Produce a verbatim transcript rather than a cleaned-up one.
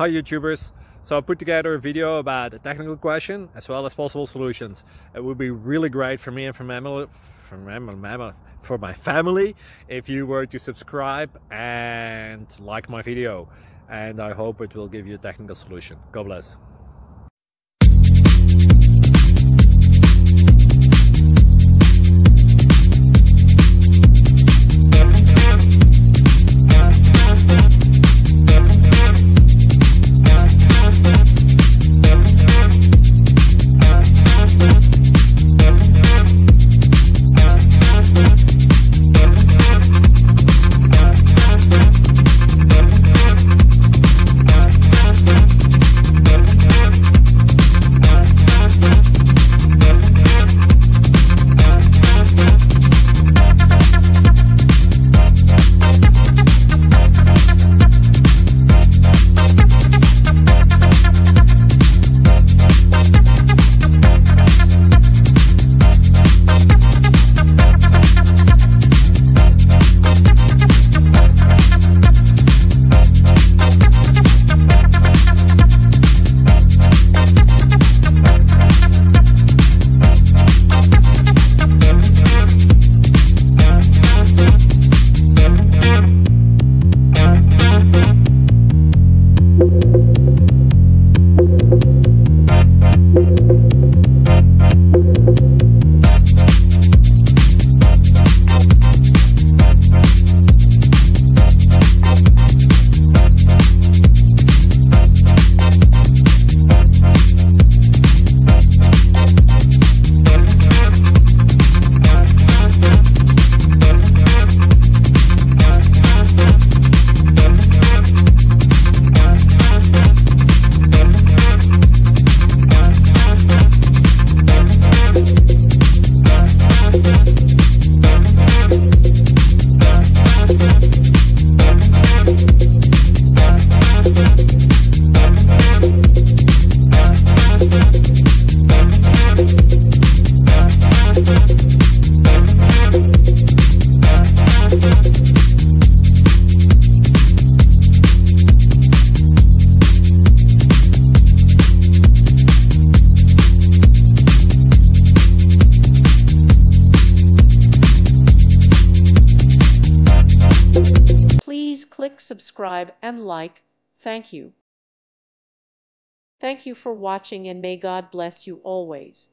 Hi YouTubers! So I put together a video about a technical question as well as possible solutions. It would be really great for me and for, mammal, for, mammal, for my family if you were to subscribe and like my video. And I hope it will give you a technical solution. God bless. Please click subscribe and like. Thank you. Thank you for watching and may God bless you always.